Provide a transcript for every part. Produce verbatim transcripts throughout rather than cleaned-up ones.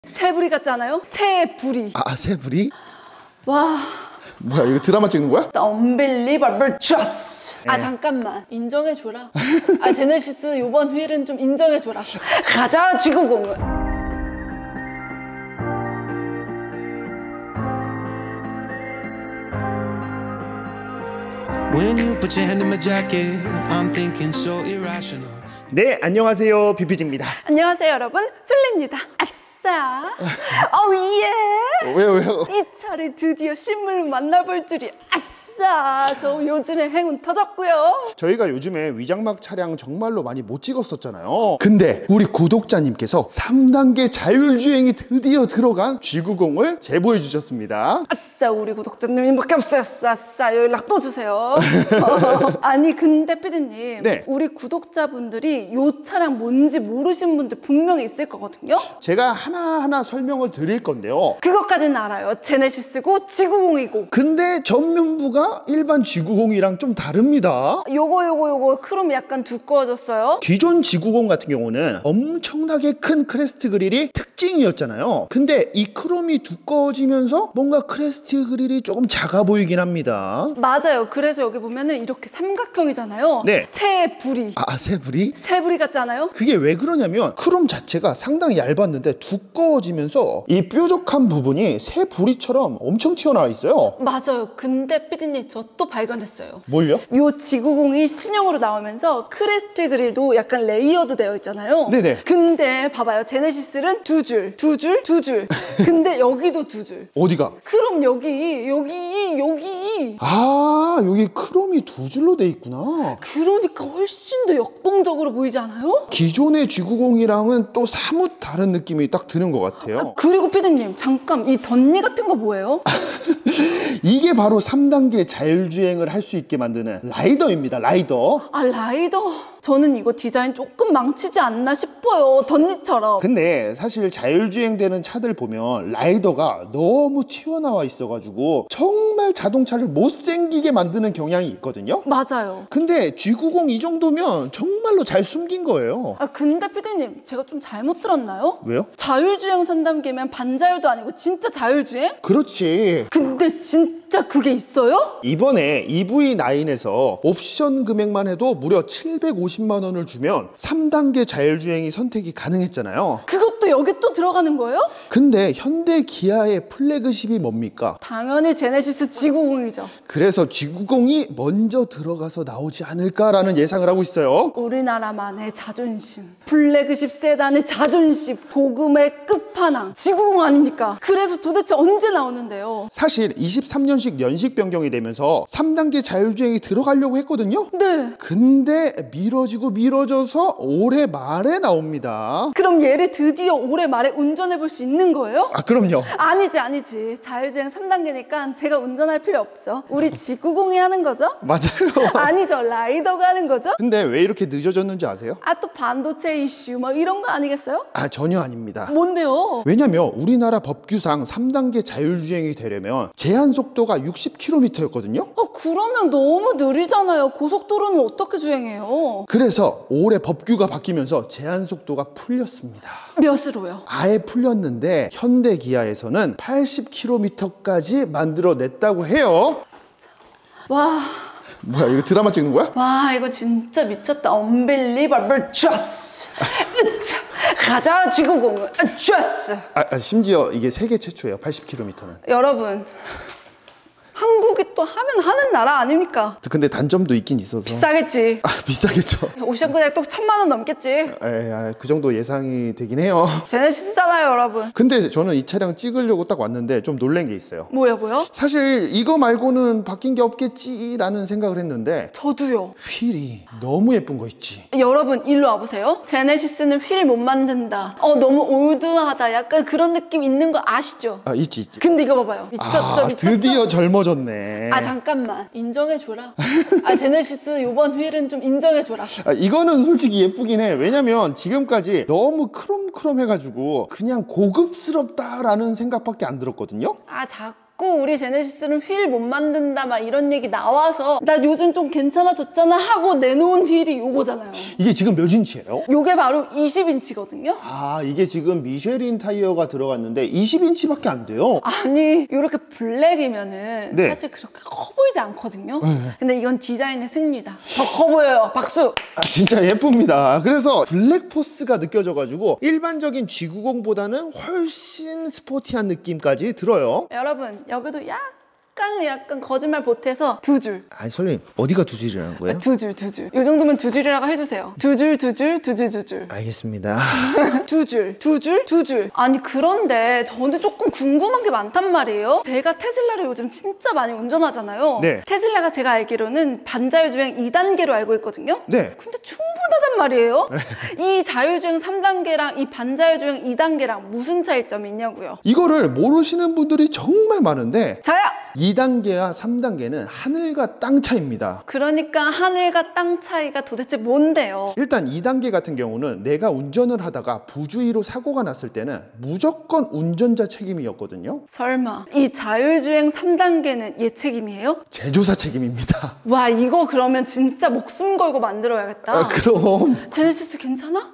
새부리 같지 않아요? 새부리. 아, 새부리? 와. 뭐야, 이거 드라마 찍는 거야? Unbelievable trust. 아 잠깐만 인정해줘라. 아 제네시스 요번 휠은 좀 인정해줘라. 가자 지구공을. When you put your hand in my jacket, I'm thinking so irrational. 네, 안녕하세요. 비피디입니다. 안녕하세요 여러분, 술래입니다. 아싸. 어우 예. 왜요, 왜요? 이 차례 드디어 실물로 만나볼 줄이. 아싸. 저 요즘에 행운 터졌고요. 저희가 요즘에 위장막 차량 정말로 많이 못 찍었었잖아요. 근데 우리 구독자님께서 삼 단계 자율주행이 드디어 들어간 지구공을 제보해 주셨습니다. 아싸, 우리 구독자님밖에 없어요. 아싸, 연락 또 주세요. 아니 근데 피디님, 네. 우리 구독자분들이 요 차량 뭔지 모르시는 분들 분명히 있을 거거든요. 제가 하나하나 설명을 드릴 건데요. 그것까지는 알아요. 제네시스고 지구공이고. 근데 전면부가 일반 지구공이랑 좀 다릅니다. 요거 요거 요거 크롬이 약간 두꺼워졌어요. 기존 지구공 같은 경우는 엄청나게 큰 크레스트 그릴이 특징이었잖아요. 근데 이 크롬이 두꺼워지면서 뭔가 크레스트 그릴이 조금 작아 보이긴 합니다. 맞아요. 그래서 여기 보면은 이렇게 삼각형이잖아요. 네. 새부리. 아, 새부리? 새부리 같지 않아요? 그게 왜 그러냐면 크롬 자체가 상당히 얇았는데 두꺼워지면서 이 뾰족한 부분이 새부리처럼 엄청 튀어나와 있어요. 맞아요. 근데 피디님 저 또 발견했어요. 뭘요? 요 지구공이 신형으로 나오면서 크레스트 그릴도 약간 레이어드 되어 있잖아요. 네네. 근데 봐봐요. 제네시스는 두 줄, 두 줄, 두 줄. 근데 여기도 두 줄. 어디가? 그럼 여기, 여기, 여기. 아, 여기 크롬이 두 줄로 돼 있구나. 그러니까 훨씬 더 역동적으로 보이지 않아요? 기존의 지구공이랑은 또 사뭇 다른 느낌이 딱 드는 것 같아요. 아, 그리고 피디님 잠깐 이 덧니 같은 거 뭐예요? 이게 바로 삼 단계 자율주행을 할 수 있게 만드는 라이더입니다. 라이더. 아 라이더. 저는 이거 디자인 조금 망치지 않나 싶어요. 덧니처럼. 근데 사실 자율주행 되는 차들 보면 라이더가 너무 튀어나와 있어가지고 정말 자동차를 못생기게 만드는 경향이 있거든요. 맞아요. 근데 지구공 이 정도면 정말로 잘 숨긴 거예요. 아 근데 피디님 제가 좀 잘못 들었나요? 왜요? 자율주행 삼 단계면 반자율도 아니고 진짜 자율주행? 그렇지. 근데 진짜 그게 있어요? 이번에 이브이 나인에서 옵션 금액만 해도 무려 칠백오십만 원을 주면 삼 단계 자율주행이 선택이 가능했잖아요. 그것도 여기 또 들어가는 거예요? 근데 현대 기아의 플래그십이 뭡니까? 당연히 제네시스 지구공이죠. 그래서 지구공이 먼저 들어가서 나오지 않을까라는 예상을 하고 있어요. 우리나라만의 자존심, 플래그십 세단의 자존심, 도금의 끝판왕 지구공 아닙니까? 그래서 도대체 언제 나오는데요? 사실 이십삼 년식 연식 변경이 되면서 삼 단계 자율주행이 들어가려고 했거든요. 네. 근데 미뤄지고 미뤄져서 올해 말에 나옵니다. 그럼 얘를 드디어 올해 말에 운전해 볼 수 있는 거예요? 아, 그럼요. 아니지 아니지. 자율주행 삼 단계니까 제가 운전할 필요 없죠. 우리 지구공이 하는 거죠? 맞아요. 아니죠. 라이더가 하는 거죠? 근데 왜 이렇게 늦어졌는지 아세요? 아 또 반도체 이슈 뭐 이런 거 아니겠어요? 아, 전혀 아닙니다. 뭔데요? 왜냐면 우리나라 법규상 삼 단계 자율주행이 되려면 제한 속도가 육십 킬로미터였거든요. 어 그러면 너무 느리잖아요. 고속도로는 어떻게 주행해요? 그래서 올해 법규가 바뀌면서 제한 속도가 풀렸습니다. 몇으로요? 아예 풀렸는데 현대 기아에서는 팔십 킬로미터까지 만들어냈다고 해요. 와, 뭐야, 이거 드라마 찍는 거야? 와 이거 진짜 미쳤다. Unbelievable trust. 으차, 가자 지구공. trust. 아, 아, 심지어 이게 세계 최초예요. 팔십 킬로미터는. 여러분, 한국이 또 하면 하는 나라 아닙니까? 근데 단점도 있긴 있어서. 비싸겠지. 아, 비싸겠죠. 오션 금액 또 천만 원 넘겠지. 에, 아, 그 정도 예상이 되긴 해요. 제네시스잖아요, 여러분. 근데 저는 이 차량 찍으려고 딱 왔는데 좀 놀란 게 있어요. 뭐야, 뭐야? 사실 이거 말고는 바뀐 게 없겠지라는 생각을 했는데 저도요. 휠이 너무 예쁜 거 있지. 여러분, 일로 와보세요. 제네시스는 휠 못 만든다. 어, 너무 올드하다. 약간 그런 느낌 있는 거 아시죠? 아, 있지, 있지. 근데 이거 봐봐요. 미쳤죠, 아, 미쳤죠? 드디어 젊어졌네. 아 잠깐만 인정해줘라. 아 제네시스 요번 휠은 좀 인정해줘라. 아, 이거는 솔직히 예쁘긴 해. 왜냐면 지금까지 너무 크롬크롬 해가지고 그냥 고급스럽다라는 생각밖에 안 들었거든요. 아 자꾸 자꾸 우리 제네시스는 휠 못 만든다 막 이런 얘기 나와서 나 요즘 좀 괜찮아졌잖아 하고 내놓은 휠이 요거잖아요. 이게 지금 몇 인치예요? 요게 바로 이십 인치거든요. 아, 이게 지금 미쉐린 타이어가 들어갔는데 이십 인치밖에 안 돼요. 아니 요렇게 블랙이면은 네. 사실 그렇게 커 보이지 않거든요. 네. 근데 이건 디자인의 승리다. 더 커 보여요. 박수. 아, 진짜 예쁩니다. 그래서 블랙 포스가 느껴져가지고 일반적인 지구공보다는 훨씬 스포티한 느낌까지 들어요. 여러분 여기도 약간 약간 거짓말 보태서 두 줄. 아니 설님 어디가 두 줄이라는 거예요? 두 줄, 두 줄. 이 정도면 두 줄이라고 해주세요. 두 줄, 두 줄, 두 줄, 두 줄. 알겠습니다. 두 줄, 두 줄, 두 줄. 아니 그런데 저는 조금 궁금한 게 많단 말이에요. 제가 테슬라를 요즘 진짜 많이 운전하잖아요. 네. 테슬라가 제가 알기로는 반자율주행 이 단계로 알고 있거든요. 네. 근데 충분하단 말이에요. 이 자율주행 삼 단계랑 이 반자율주행 이 단계랑 무슨 차이점이 있냐고요. 이거를 모르시는 분들이 정말 많은데 저요! 이 단계와 삼 단계는 하늘과 땅 차이입니다. 그러니까 하늘과 땅 차이가 도대체 뭔데요? 일단 이 단계 같은 경우는 내가 운전을 하다가 부주의로 사고가 났을 때는 무조건 운전자 책임이었거든요. 설마 이 자율주행 삼 단계는 얘 책임이에요? 제조사 책임입니다. 와 이거 그러면 진짜 목숨 걸고 만들어야겠다. 아, 그럼 제네시스 괜찮아?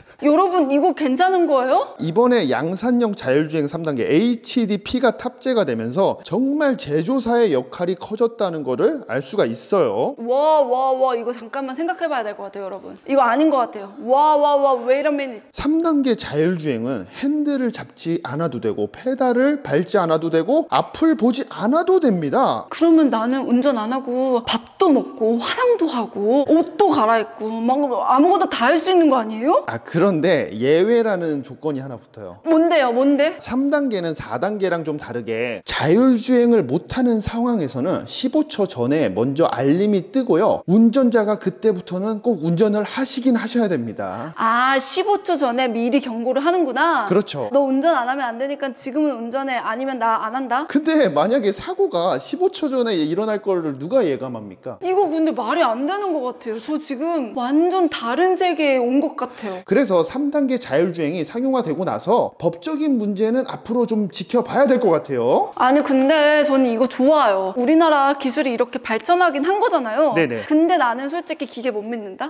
여러분 이거 괜찮은 거예요? 이번에 양산형 자율주행 삼 단계 에이치디피가 탑재가 되면서 정말 제조사의 역할이 커졌다는 거를 알 수가 있어요. 와 와 와 이거 잠깐만 생각해봐야 될 것 같아요 여러분. 이거 아닌 것 같아요. 와 와 와 wait a minute. 삼 단계 자율주행은 핸들을 잡지 않아도 되고 페달을 밟지 않아도 되고 앞을 보지 않아도 됩니다. 그러면 나는 운전 안 하고 밥도 먹고 화장도 하고 옷도 갈아입고 막 아무거나 다 할 수 있는 거 아니에요? 아 그런데 예외라는 조건이 하나 붙어요. 뭔데요 뭔데? 삼 단계는 사 단계랑 좀 다르게 자율주행을 못하는 상황에서는 십오 초 전에 먼저 알림이 뜨고요. 운전자가 그때부터는 꼭 운전을 하시긴 하셔야 됩니다. 아 십오 초 전에 미리 경고를 하는구나. 그렇죠. 너 운전 안 하면 안 되니까 지금은 운전해 아니면 나 안 한다? 근데 만약에 사고가 십오 초 전에 일어날 거를 누가 예감합니까? 이거 근데 말이 안 되는 것 같아요. 저 지금 완전 다른 세계에 온 것 같아요. 그래서 삼 단계 자율주행이 상용화되고 나서 법적인 문제는 앞으로 좀 지켜봐야 될 것 같아요. 아니 근데 저는 이거 좋아요. 우리나라 기술이 이렇게 발전하긴 한 거잖아요. 네네. 근데 나는 솔직히 기계 못 믿는다.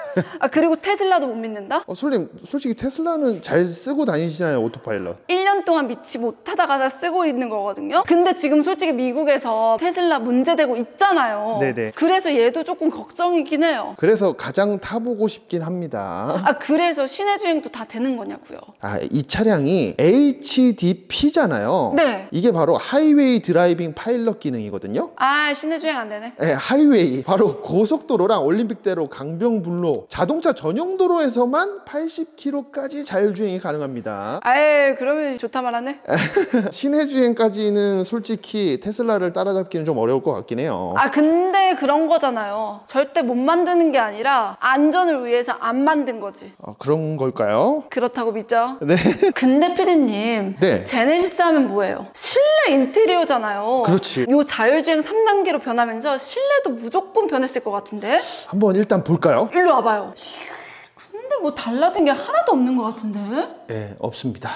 아 그리고 테슬라도 못 믿는다. 어, 솔님 솔직히 테슬라는 잘 쓰고 다니시나요? 오토파일럿. 일 년 동안 믿지 못하다가 쓰고 있는 거거든요. 근데 지금 솔직히 미국에서 테슬라 문제되고 있잖아요. 네네. 그래서 얘도 조금 걱정이긴 해요. 그래서 가장 타보고 싶긴 합니다. 아 그래서 시내 주행도 다 되는 거냐고요. 아, 이 차량이 에이치디피잖아요. 네. 이게 바로 하이웨이 드라이빙 파일럿 기능이거든요. 아 시내 주행 안 되네. 네, 하이웨이 바로 고속도로랑 올림픽대로, 강변북로, 자동차 전용 도로에서만 팔십 킬로미터까지 자율주행이 가능합니다. 아이 그러면 좋다 말하네. 시내 주행까지는 솔직히 테슬라를 따라잡기는 좀 어려울 것 같긴 해요. 아 근데 그런 거잖아요. 절대 못 만드는 게 아니라 안전을 위해서 안 만든 거지. 어, 그런 걸까요? 그렇다고 믿죠? 네. 근데 피디님 네. 제네시스 하면 뭐예요? 실내 인테리어잖아요. 그렇지. 요 자율주행 삼 단계로 변하면서 실내도 무조건 변했을 것 같은데? 한번 일단 볼까요? 일로 와봐요. 근데 뭐 달라진 게 하나도 없는 것 같은데? 네, 없습니다.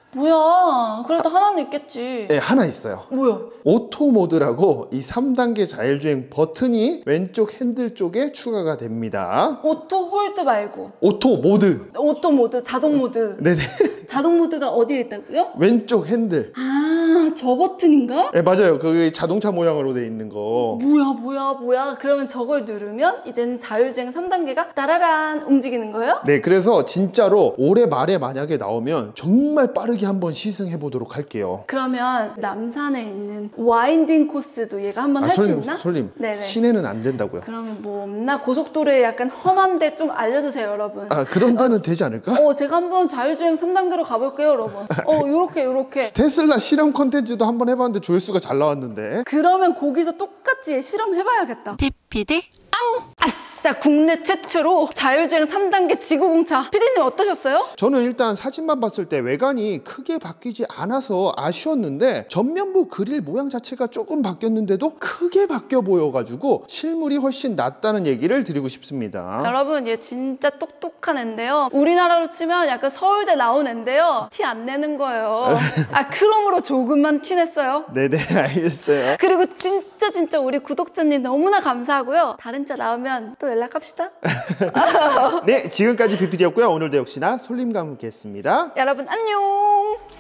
뭐야 그래도 하나는 있겠지. 네, 하나 있어요. 뭐야? 오토 모드라고 이 삼 단계 자율주행 버튼이 왼쪽 핸들 쪽에 추가가 됩니다. 오토 홀드 말고 오토 모드. 오토 모드, 자동 모드. 네네. 자동 모드가 어디에 있다고요? 왼쪽 핸들. 아, 저 버튼인가? 네, 맞아요. 그 자동차 모양으로 돼 있는 거. 뭐야 뭐야 뭐야. 그러면 저걸 누르면 이제는 자율주행 삼 단계가 따라란 움직이는 거예요? 네, 그래서 진짜로 올해 말에 만약에 나오면 정말 빠르게 한번 시승해 보도록 할게요. 그러면 남산에 있는 와인딩 코스도 얘가 한번 할 수 솔님, 있나? 솔님. 네네. 시내는 안 된다고요. 그러면 뭐 없나? 고속도로에 약간 험한데 좀 알려주세요 여러분. 아, 그런 데는 되지 않을까? 어 제가 한번 자율주행 삼 단계로 가볼게요 여러분. 어 요렇게 요렇게. 테슬라 실험 컨텐츠도 한번 해봤는데 조회수가 잘 나왔는데. 그러면 거기서 똑같이 실험해봐야겠다. 피피디 앙! 아싸! 아싸 국내 최초로 자율주행 삼 단계 지구공차. 피디님 어떠셨어요? 저는 일단 사진만 봤을 때 외관이 크게 바뀌지 않아서 아쉬웠는데 전면부 그릴 모양 자체가 조금 바뀌었는데도 크게 바뀌어 보여가지고 실물이 훨씬 낫다는 얘기를 드리고 싶습니다. 여러분 얘 진짜 똑똑한 앤데요. 우리나라로 치면 약간 서울대 나온 앤데요. 티 안 내는 거예요. 아 크롬으로 조금만 티 냈어요. 네네 알겠어요. 그리고 진짜 진짜 우리 구독자님 너무나 감사하고요. 다른 차 나오면 또 연락합시다. 네 지금까지 비피디였고요. 오늘도 역시나 솔님과 함께 했습니다. 여러분 안녕.